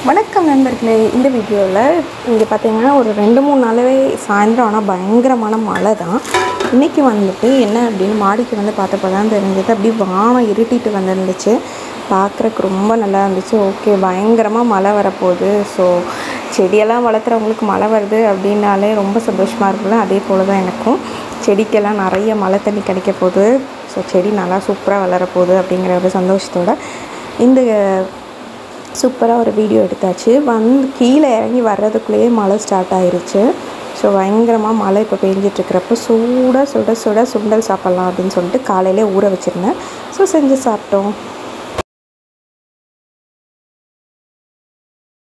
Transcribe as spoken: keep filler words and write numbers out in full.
வணக்கம் நண்பர்களே. இந்த வீடியோவில் இங்கே பார்த்தீங்கன்னா ஒரு ரெண்டு மூணு நாளாவே சாயந்தரம் ஆனால் பயங்கரமான மழை தான். இன்றைக்கி வந்துட்டு என்ன அப்படின்னு மாடிக்கு வந்து பார்த்தப்போ தான் தெரிஞ்சது. அப்படி வானம் இருட்டிட்டு வந்துருந்துச்சு. பார்க்குறக்கு ரொம்ப நல்லா இருந்துச்சு. ஓகே, பயங்கரமாக மழை வரப்போகுது. ஸோ செடியெல்லாம் வளர்த்துறவங்களுக்கு மழை வருது அப்படின்னாலே ரொம்ப சந்தோஷமாக இருக்குல்ல. அதே போல் தான் எனக்கும் செடிக்கெல்லாம் நிறைய மழை தண்ணி கிடைக்க போகுது. ஸோ செடி நல்லா சூப்பராக வளரப்போகுது அப்படிங்கிற ஒரு சந்தோஷத்தோடு இந்த சூப்பராக ஒரு வீடியோ எடுத்தாச்சு. வந்து கீழே இறங்கி வர்றதுக்குள்ளேயே மழை ஸ்டார்ட் ஆகிருச்சு. ஸோ பயங்கரமாக மழை இப்போ பெஞ்சிட்ருக்கிறப்போ சூடாக சுட சுட சுண்டல் சாப்பிட்லாம் அப்படின்னு சொல்லிட்டு காலையிலே ஊற வச்சுருந்தேன். ஸோ செஞ்சு சாப்பிட்டோம்.